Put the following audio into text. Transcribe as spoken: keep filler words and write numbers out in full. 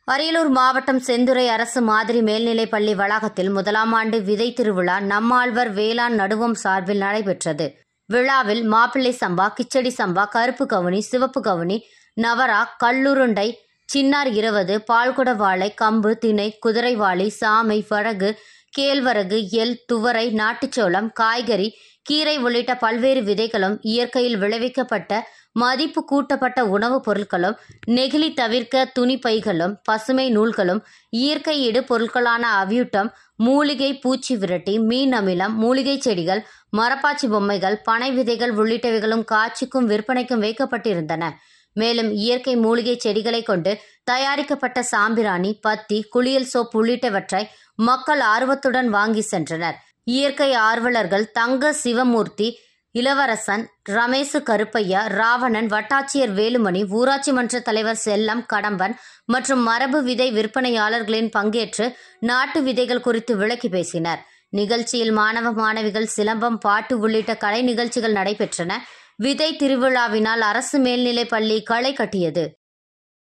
அரியலூர் மாவட்டம் செந்துறை அரசு மாதிரி மேல்நிலைப் பள்ளி வளாகத்தில் முதலாம் ஆண்டு விதை திருவிழா நம்மாழ்வார் வேளாண் நடுவம் சார்பில் நடைபெற்றது. விழாவில் மாப்பிள்ளை சம்பா, கிச்சடி சம்பா, கருப்பு கவுனி, சிவப்பு கவுனி, நவரா, கல்லுருண்டை, சின்னார் இருபது, பால்குட வாழை, கம்பு, திணை, குதிரைவாளி, சாமை, வரகு, கேழ்வரகு, எள், துவரை, நாட்டுச்சோளம், காய்கறி, கீரை உள்ளிட்ட பல்வேறு விதைகளும், இயற்கையில் விளைவிக்கப்பட்ட மதிப்பு கூட்டப்பட்ட உணவுப் பொருட்களும், நெகிழி தவிர்க்க துணி பைகளும், பசுமை நூல்களும், இயற்கை இடு பொருட்களான அவியூட்டம், மூலிகை பூச்சி விரட்டி, மீன் அமிலம், மூலிகை செடிகள், மரப்பாச்சி பொம்மைகள், பனை விதைகள் உள்ளிட்டவைகளும் காட்சிக்கும் விற்பனைக்கும் வைக்கப்பட்டிருந்தன. மேலும் இயற்கை மூலிகை செடிகளை கொண்டு தயாரிக்கப்பட்ட சாம்பிராணி, பத்தி, குளியல் சோப் உள்ளிட்டவற்றை மக்கள் ஆர்வத்துடன் வாங்கி சென்றனர். இயற்கை ஆர்வலர்கள் தங்க சிவமூர்த்தி, இளவரசன், ரமேசு கருப்பையா, ராவணன், வட்டாட்சியர் வேலுமணி, ஊராட்சி மன்ற தலைவர் செல்லம், கடம்பன் மற்றும் மரபு விதை விற்பனையாளர்களின் பங்கேற்று நாட்டு விதைகள் குறித்து விளக்கி பேசினர். நிகழ்ச்சியில் மாணவ மாணவிகள் சிலம்பம், பாட்டு உள்ளிட்ட கலை நிகழ்ச்சிகள் நடைபெற்றன. விதை திருவிழாவினால் அரசு மேல்நிலைப் பள்ளி களை கட்டியது.